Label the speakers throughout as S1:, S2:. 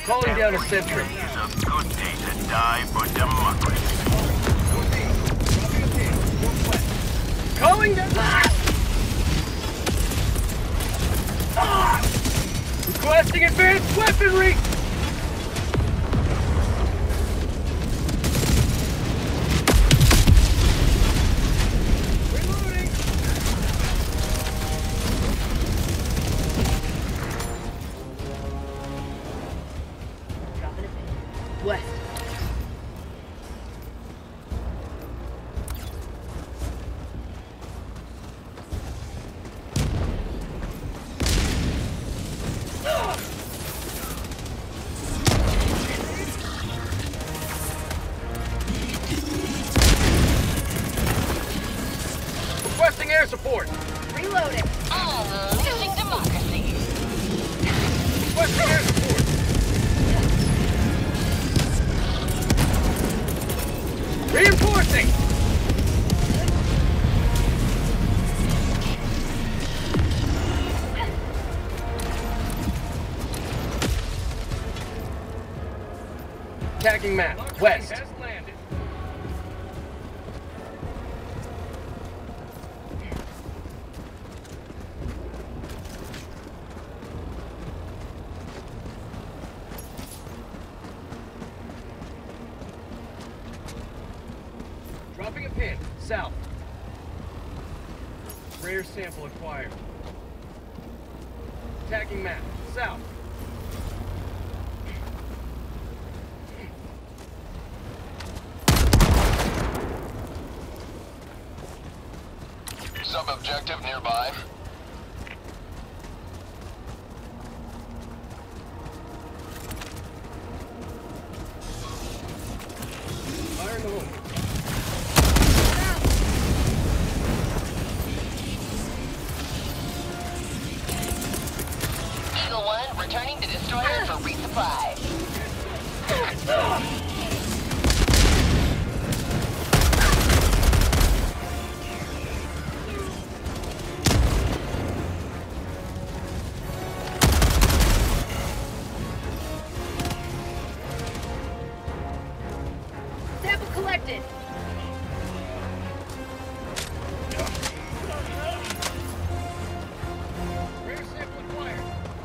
S1: Calling down a sentry.
S2: It's a good day to die for democracy.
S1: Calling down. Requesting advanced weaponry. Reloading.
S3: Dropping a pin. West.
S1: Requesting air support.
S3: Reloading.
S4: Unleashing democracy.
S1: Requesting air support. Reinforcing. Tagging map. West. Dropping a pin. South. Rare sample acquired. Tagging map. South.
S2: Sub-objective nearby.
S1: Fire in the hole.
S4: Eagle 1 returning to destroyer for resupply.
S3: Sample collected.
S1: Rare sample acquired.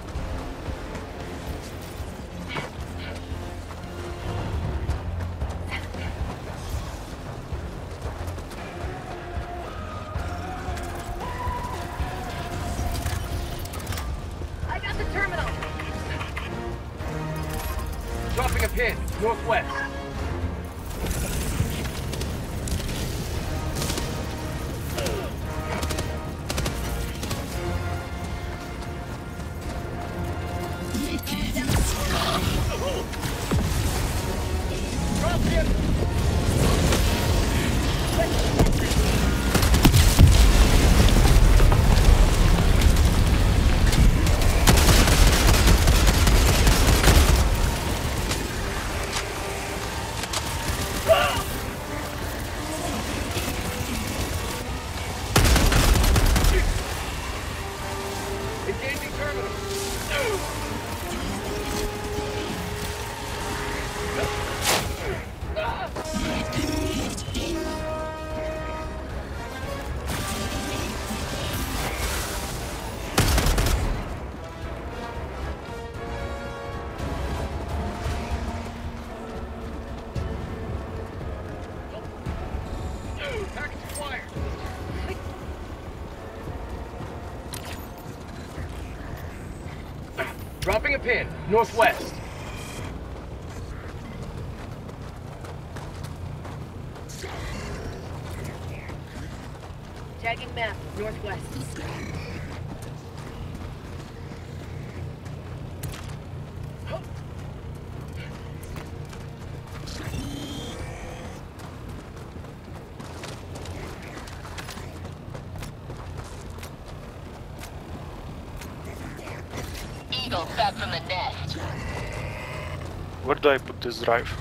S3: I got the terminal.
S1: Dropping a pin. Northwest. Drop him. Engaging terminal. Package acquired. Dropping a pin. Northwest.
S3: Tagging map. Northwest.
S4: Eagle back from the nest.
S5: Where do I put this drive?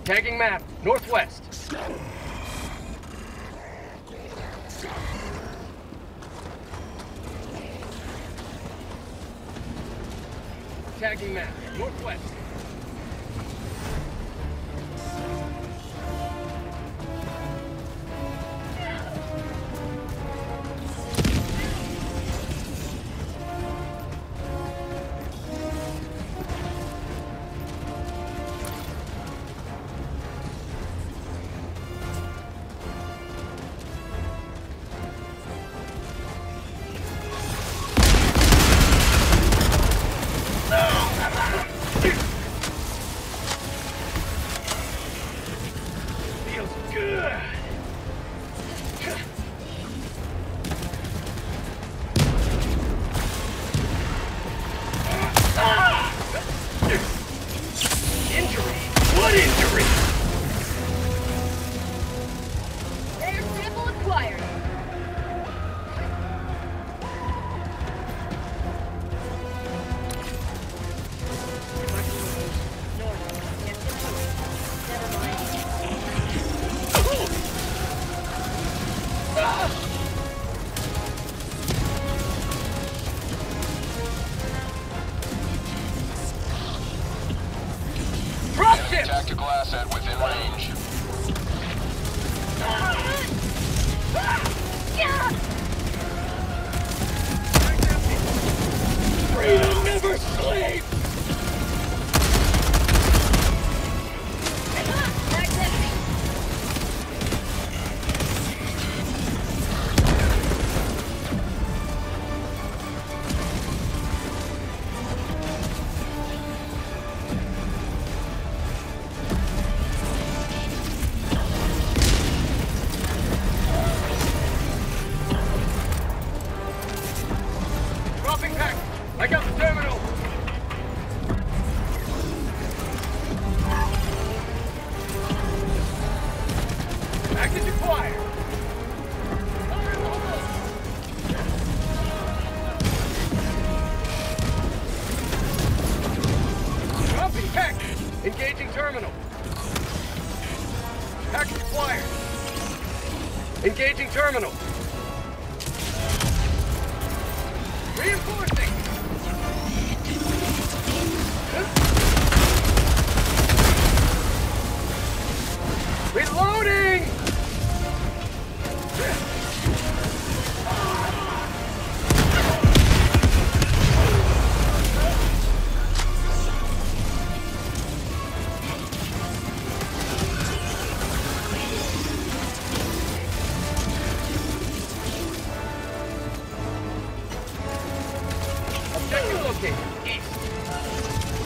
S1: Tagging map, northwest. Tagging map, northwest. Feels good. Injury? What injury?
S3: Air sample acquired. North. Can't get through. Never mind.
S1: Dropship!
S2: Tactical asset within range.
S1: Freedom never sleeps!
S3: Mag's empty.
S1: Dropping pack! I got the terminal! Package acquired! Dropping package! Engaging terminal! Package acquired! Engaging terminal! Reinforcing! Reloading! Objective located, east.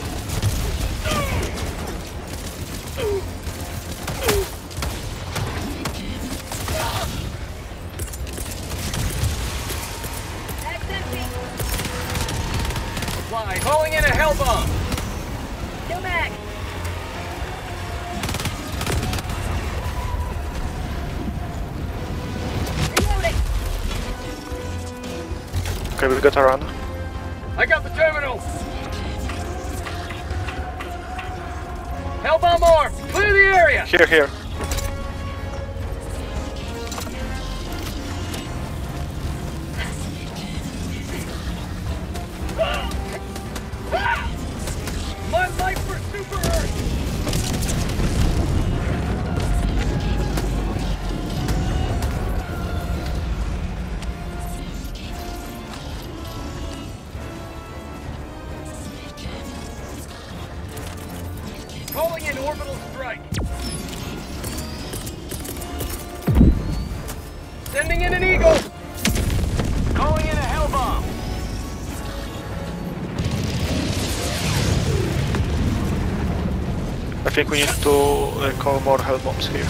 S3: Mag's empty.
S1: Fly, calling in a hell bomb.
S3: No mag. Reloading.
S5: Okay, we got a run.
S1: I got the terminal. Hell bomb armed. Clear the area.
S5: Here, here.
S1: My life for Super Earth. Calling in orbital strike. Sending in an eagle. Calling in a hell bomb.
S5: I think we need to call more hell bombs here.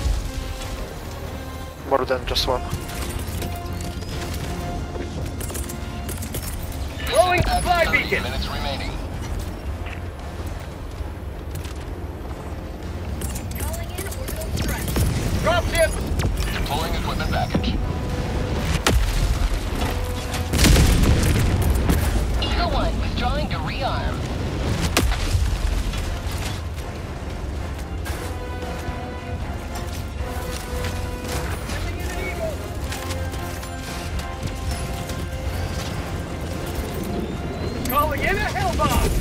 S5: More than just one.
S1: Throwing supply beacon.
S2: Minutes remaining.
S3: Calling in orbital strike.
S1: Dropship.
S2: Deploying equipment package.
S4: Eagle 1 withdrawing to rearm.
S1: bomb!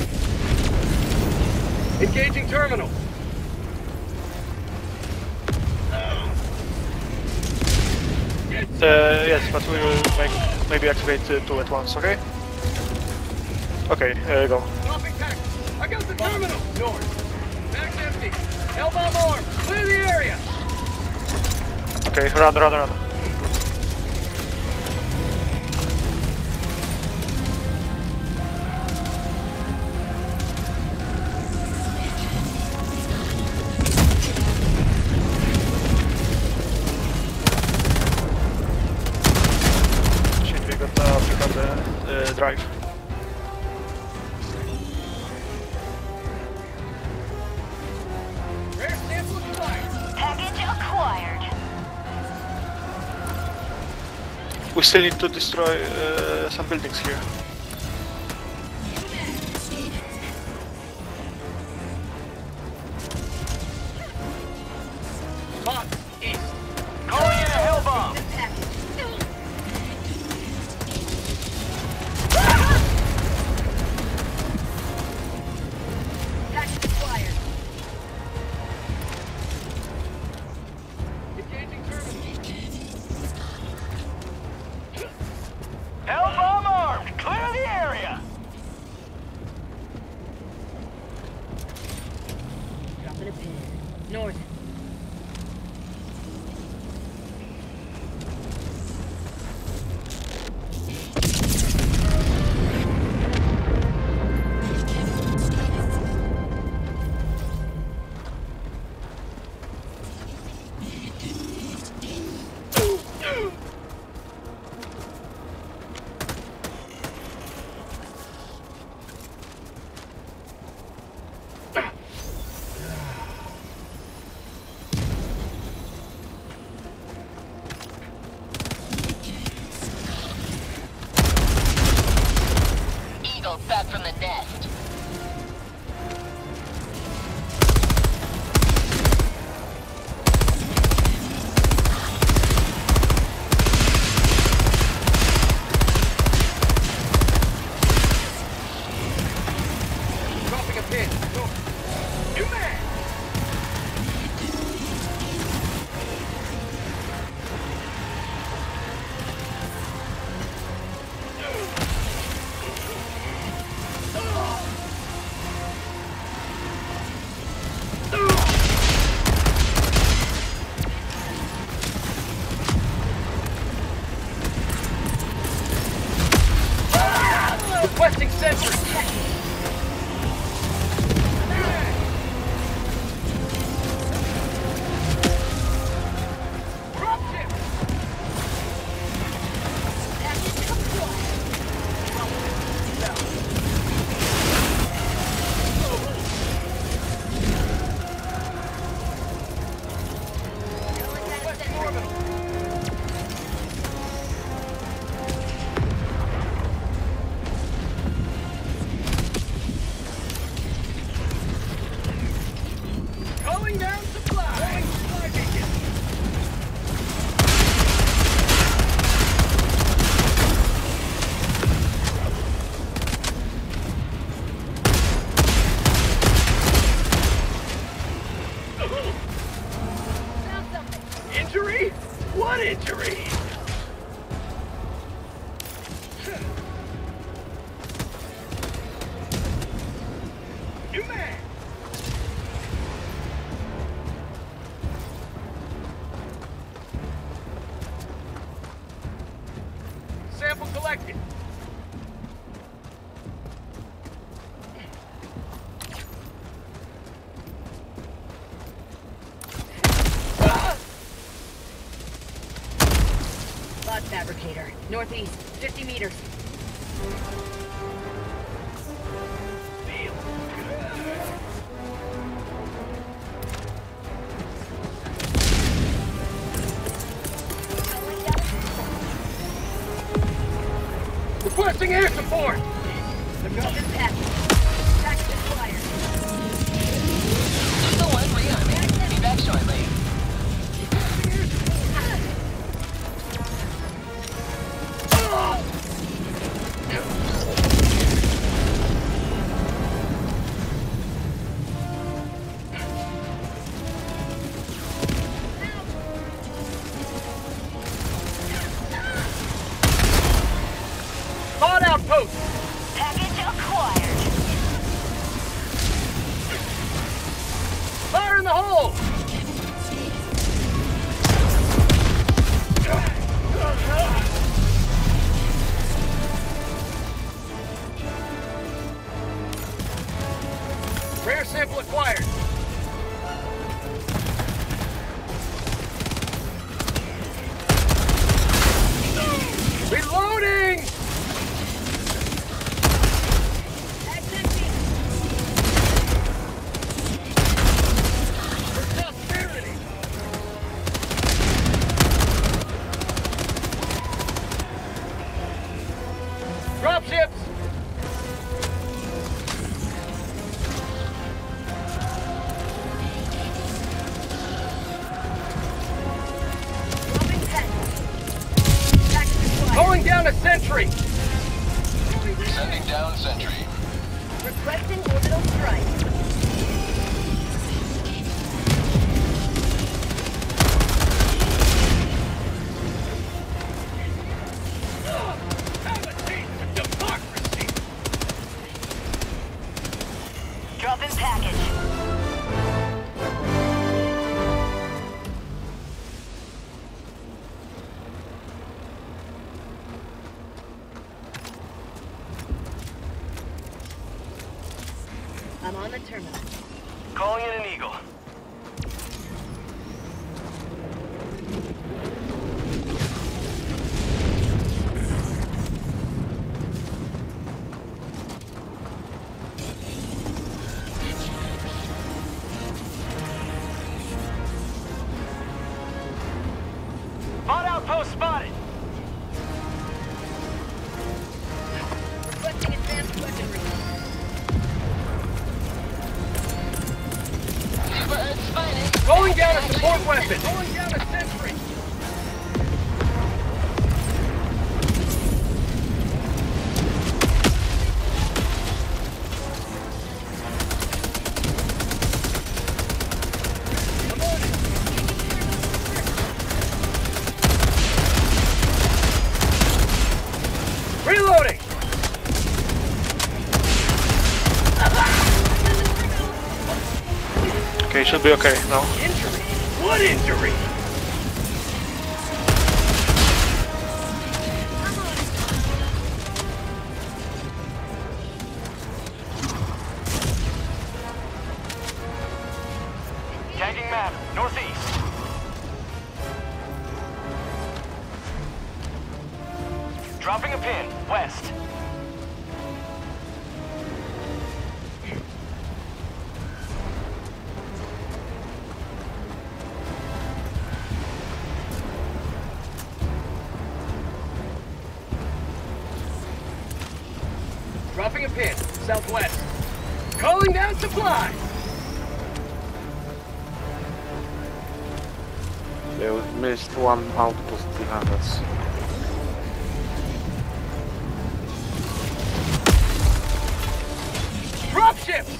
S1: Engaging terminal!
S5: Yes, but we will maybe activate two at once, okay? Okay, go.
S1: Dropping pack! I got the terminal! North. Pack's empty. Hellbomb arm! Clear the area!
S5: Okay, run. Shit, we got the drive.
S1: Rare sample acquired!
S4: Package acquired.
S5: We still need to destroy some buildings here.
S1: Hot! East! Calling in a hellbomb!
S3: Package acquired.
S1: Engaging terminal! Hellbomb armed! Clear the area!
S3: Dropping a pin. North.
S4: Eagles back from the nest.
S1: Dropping a pin! North. New man! Requesting sentry! Dropship!
S3: Package acquired. Going down
S1: Requesting
S3: center.
S1: orbital! Calling down supply! Supply beacon!
S3: Found something.
S1: Injury? What injury? New man! Sample collected.
S3: Bot fabricator. Northeast. 50 meters.
S1: Feels good.
S3: Going down.
S1: Requesting air support!
S3: Dropping package. Package acquired.
S4: Eagle 1 rearming. Be back shortly.
S1: Spot outpost!
S4: Package acquired.
S1: Fire in the hole! Rare sample acquired. Reloading!
S3: That's empty.
S1: For prosperity! Dropships!
S3: Dropping set. Package acquired.
S1: Going down a sentry!
S2: Sending down sentry.
S3: Requesting orbital strike.
S1: Have a taste of democracy!
S4: Dropping package.
S3: I'm on the terminal.
S2: Calling in an eagle.
S1: Bot outpost spotted!
S3: Requesting advanced weaponry.
S1: Going down a support weapon! Going down a sentry! Come on! Reloading!
S5: Okay, should be okay now.
S1: Injury? What injury? Tagging map, northeast. Dropping a pin, west. Dropping a pin, southwest. Calling down supply!
S6: They missed one outpost behind us.
S1: Dropships!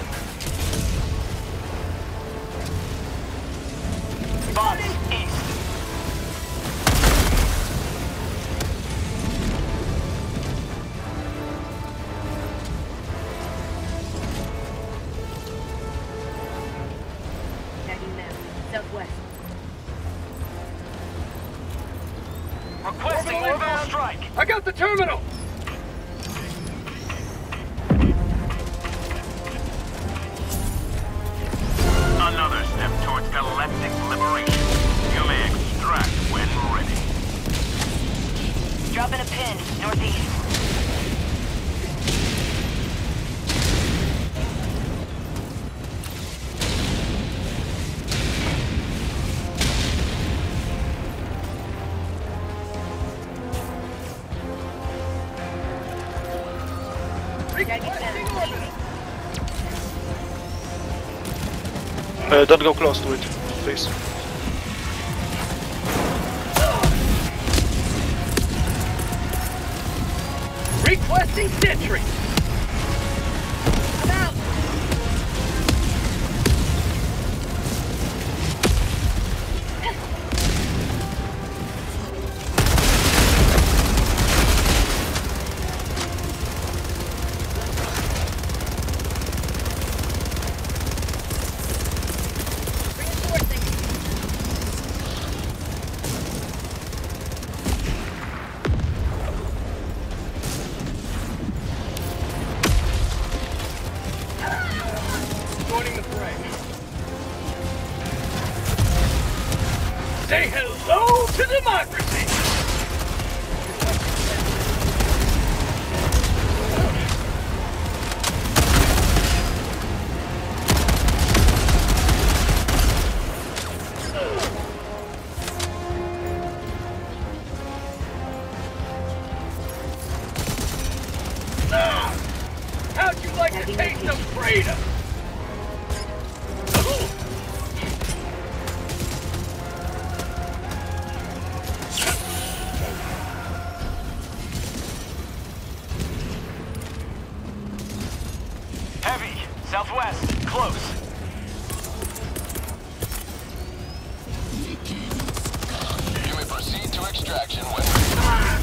S1: Bots, east.
S3: Tagging map. Southwest.
S1: Requesting orbital strike. I got the terminal!
S2: Another step towards galactic liberation. You may extract when ready.
S4: Dropping a pin, northeast.
S1: Requesting orbital.
S5: Don't go close to it, please.
S1: Requesting sentry. I'm out.
S3: Marking
S1: taste of
S3: location.
S1: freedom!
S2: Heavy, southwest, close.
S7: You may proceed to extraction when ready.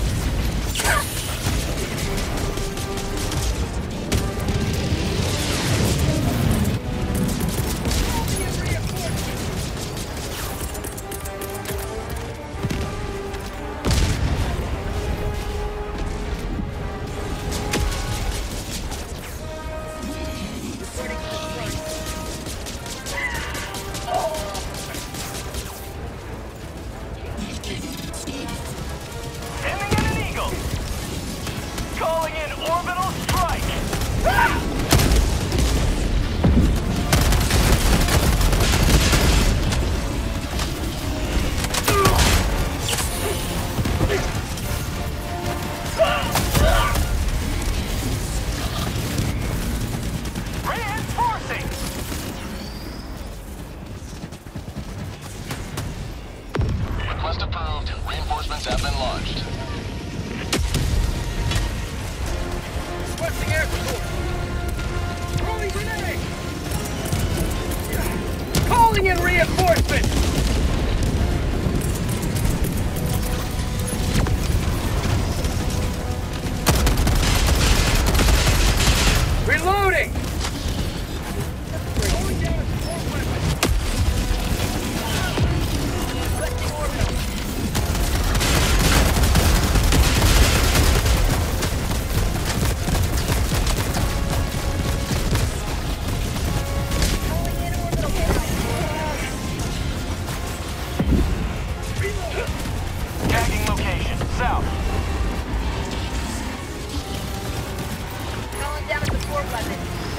S2: Aiming at an eagle. Calling in orbital strike. Reinforcing.
S7: Request approved. Reinforcements have been launched.
S1: Requesting air support! Throwing grenade! Calling in reinforcements! Reloading! Going down a support weapon! Requesting orbital!
S3: Calling in orbital
S2: Tagging location, south.
S3: Calling down a support weapon.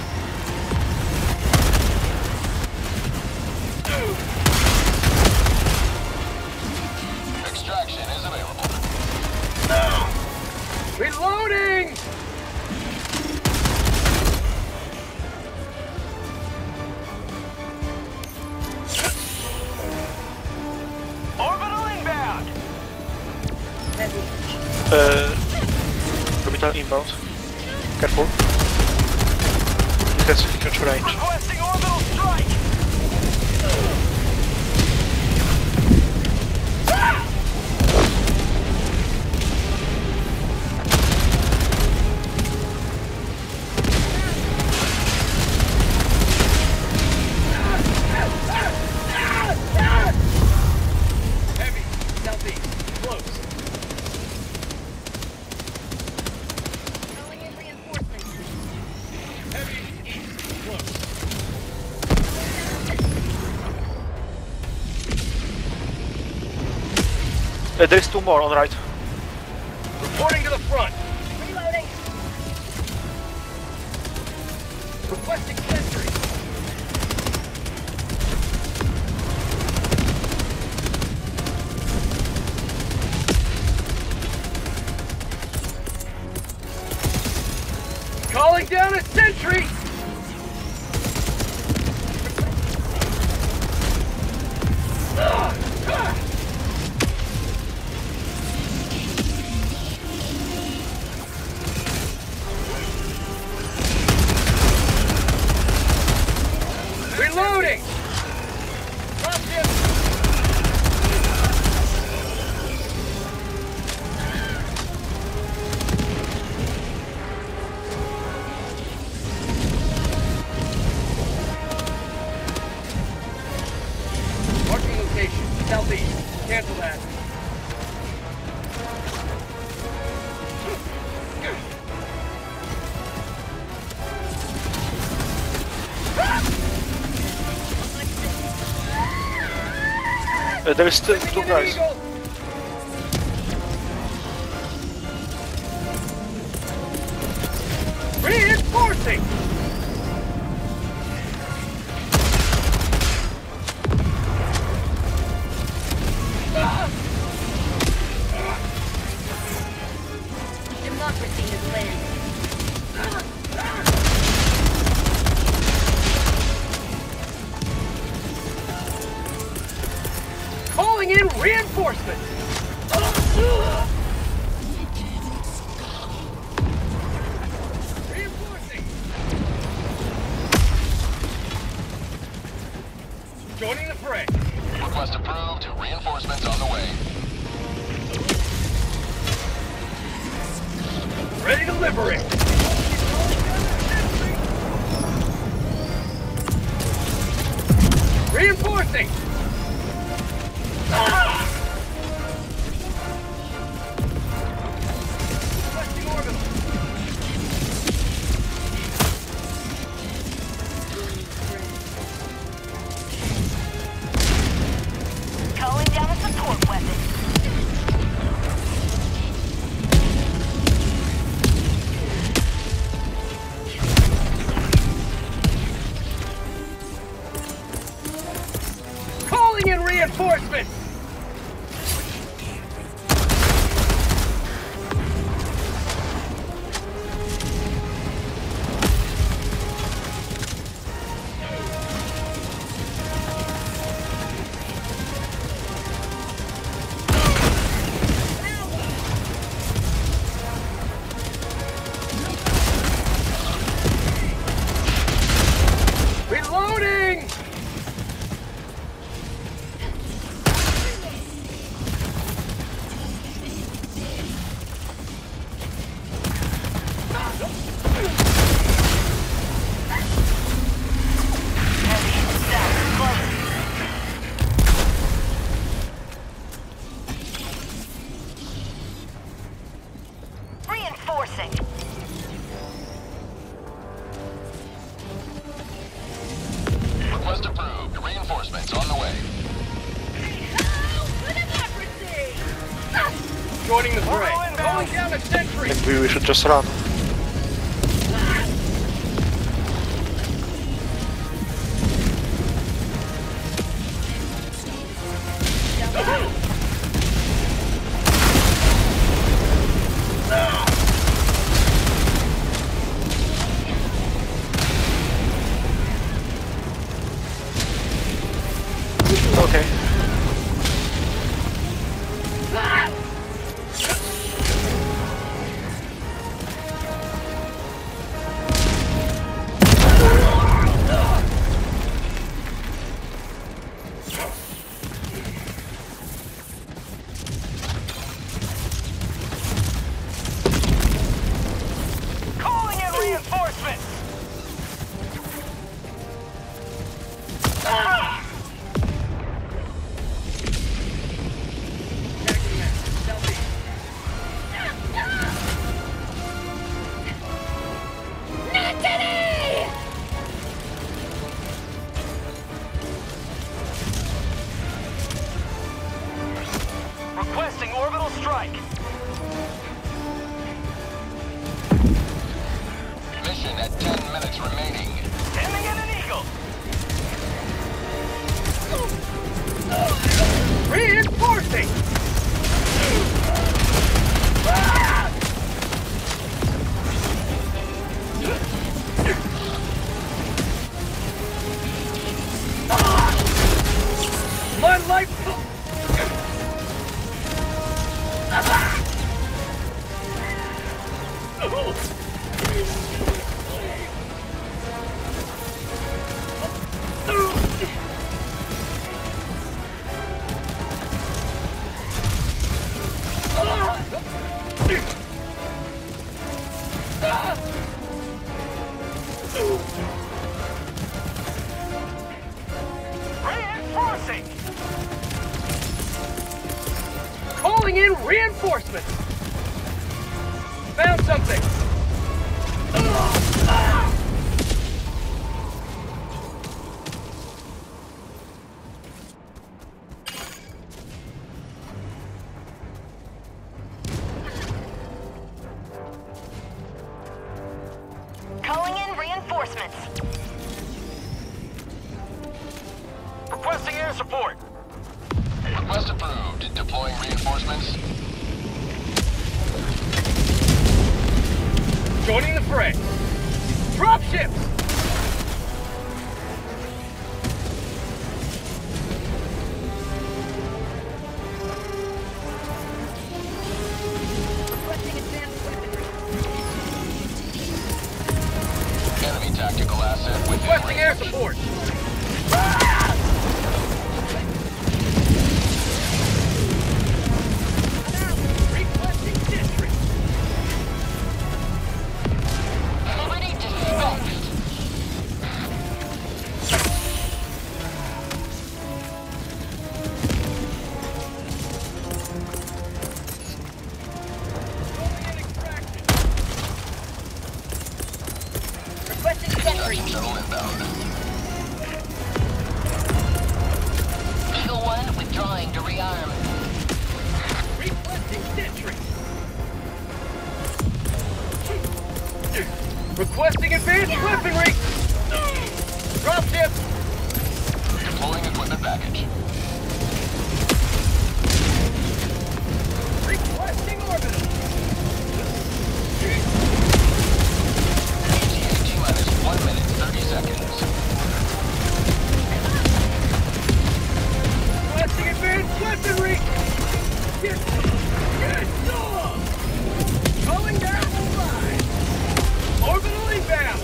S7: Extraction is available.
S1: Reloading!
S2: Orbital inbound.
S3: Heavy.
S5: Orbital inbound. Careful. It has huge range.
S2: Requesting orbital strike.
S1: Heavy, southeast, close.
S3: Calling in reinforcements.
S1: Heavy, east, close.
S5: There is two more on right.
S1: Reporting to the front.
S3: Reloading.
S1: Requesting sentry. Calling down a sentry! Reloading! Drop him! Marking location, southeast. Cancel that.
S5: There is still two guys.
S1: Reinforcing!
S3: Democracy has landed.
S1: delivering! Reinforcing! Requesting orbital.
S4: Calling down a support weapon.
S1: Calling in reinforcements! Reloading!
S4: Reinforcing.
S7: Request approved. Reinforcements on the way.
S1: Joining the fray. Calling down a sentry!
S5: Maybe we should just run. Okay.
S2: Calling in reinforcements! Requesting orbital strike.
S7: Mission at 10 minutes remaining.
S2: Sending in an eagle.
S1: Reinforcing! My life...
S2: Reinforcing.
S1: Calling in reinforcements! Found something!
S4: Calling in reinforcements.
S2: Requesting air support.
S7: Request approved. Deploying reinforcements.
S1: Joining the fray! Drop ships! Requesting advanced weaponry.
S7: Enemy tactical asset within
S1: Requesting air
S7: range.
S1: support! Requesting sentry! Requesting advanced weaponry! Dropship!
S7: Deploying equipment package.
S1: Requesting orbital!
S7: ETA T-minus 1 minute, 30 seconds.
S1: Requesting advanced weaponry! Get off! Calling down the line! Orbital inbound!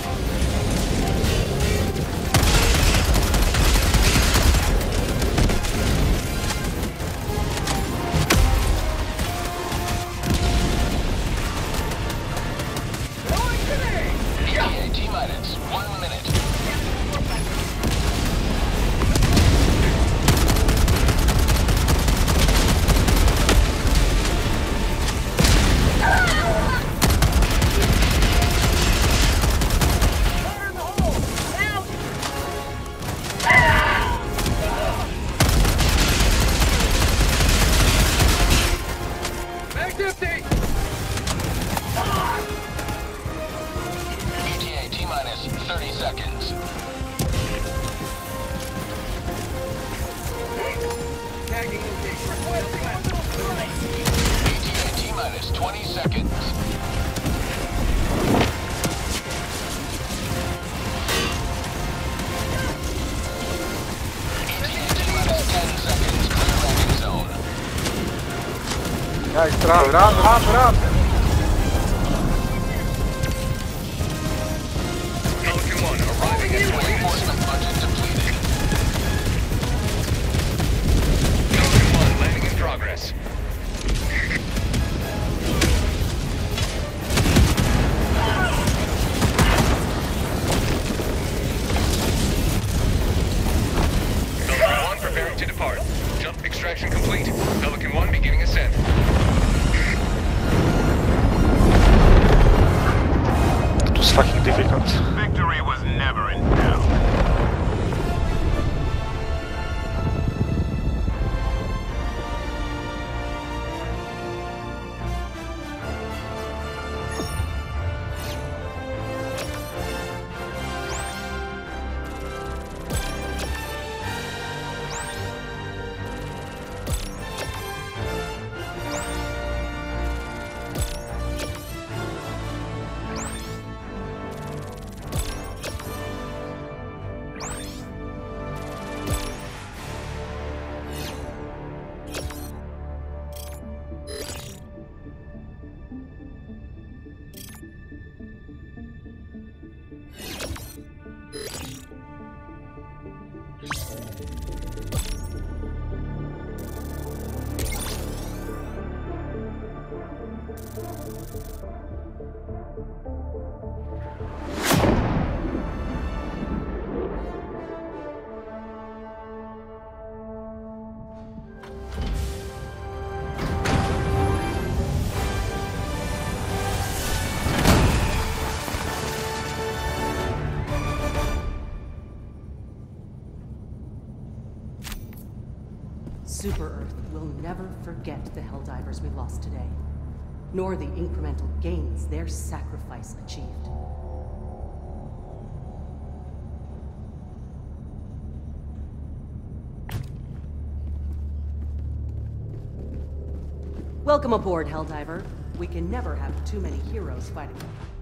S1: Going today!
S7: ETA T-minus 1 minute.
S1: Fire in the hole! Out! Mag's empty!
S7: ETA T-minus 30 seconds.
S1: Tagging empty. Requesting orbital strike!
S7: ETA T-minus 20 seconds. ETA T-minus 10 seconds. Clear landing zone.
S6: Guys, run!
S7: Pelican 1 arriving at reinforcement budget depleted. Pelican 1 landing in progress. Pelican 1 preparing to depart. Jump extraction complete. Pelican 1 beginning ascent.
S5: It was fucking difficult.
S2: Victory was never in doubt.
S8: Super Earth will never forget the Helldivers we lost today, nor the incremental gains their sacrifice achieved. Welcome aboard, Helldiver. We can never have too many heroes fighting.